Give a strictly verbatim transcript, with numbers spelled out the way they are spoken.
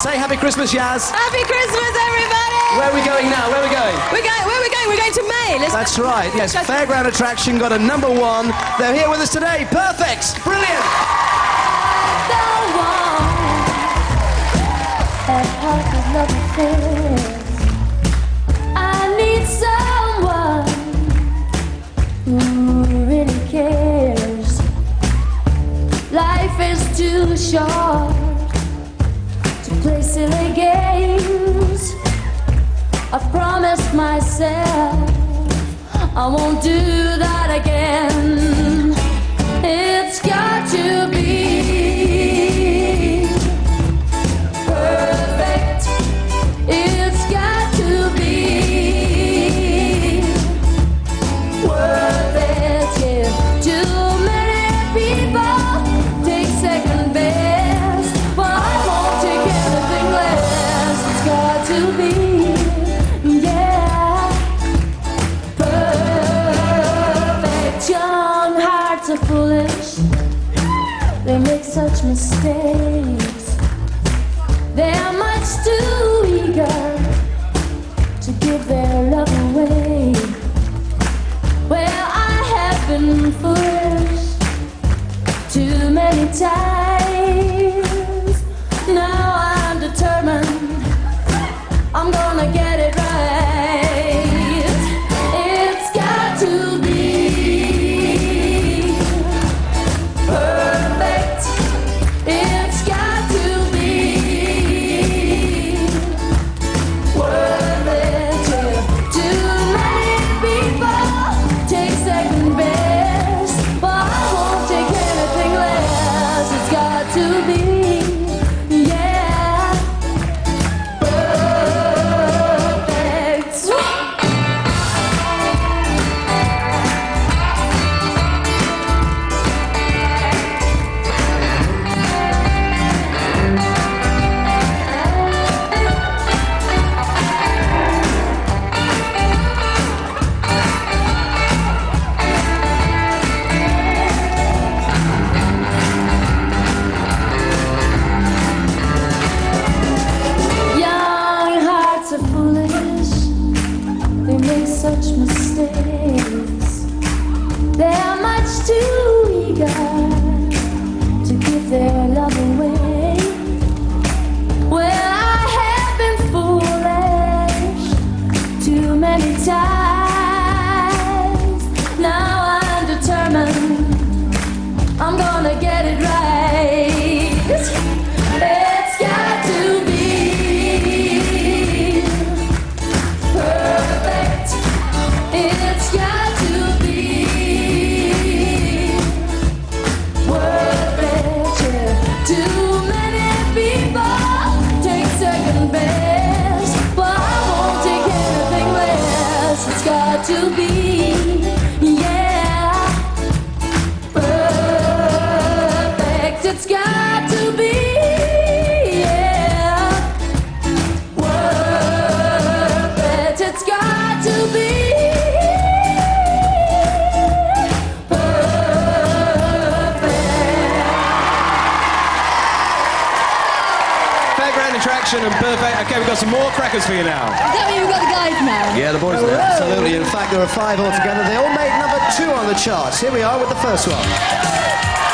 Say Happy Christmas, Yaz. Happy Christmas, everybody! Where are we going now? Where are we going? We're going, where are we going? We're going to May. Let's That's right, yes. Fairground attraction got a number one. They're here with us today. Perfect! Brilliant! I need someone who really cares. Life is too short to play silly games. I've promised myself I won't do that again. It's got to be perfect. It's got to be worth it. Yeah. Too many people take second best, but I won't take anything less. It's got to be, yeah, perfect. Young hearts are foolish. They make such mistakes. They're much too eager to give their love away. Well, I have been foolish too many times. Now I'm determined I'm gonna get it right. It's got to be perfect. It's got to be worth it. Yeah. Too many people take second best, but I won't take anything less. It's got to be, yeah, perfect. Young hearts are foolish. They make such mistakes. They're much too eager to give their love away. Well, I have been foolish too many times. Now I'm determined I'm gonna get it right. It's got to be perfect. It's got to be worth it. Yeah. Too many people take second best, but I won't take anything less. It's got to be, yeah, perfect. It's got to be, yeah, worth it. It's got to be Fairground attraction and perfect. Okay, we've got some more crackers for you now. Does that mean we've got the guys now? Yeah, the boys Oh, do. whoa. Absolutely. In fact, there are five altogether. They all made number two on the charts. Here we are with the first one.